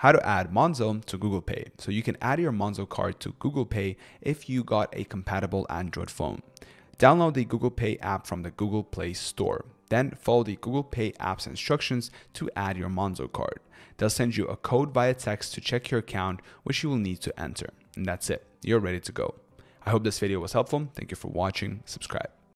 how to add Monzo to Google Pay. So you can add your Monzo card to Google Pay if you got a compatible Android phone. Download the Google Pay app from the Google Play Store. Then follow the Google Pay app's instructions to add your Monzo card. They'll send you a code via text to check your account, which you will need to enter. And that's it. You're ready to go. I hope this video was helpful. Thank you for watching. Subscribe.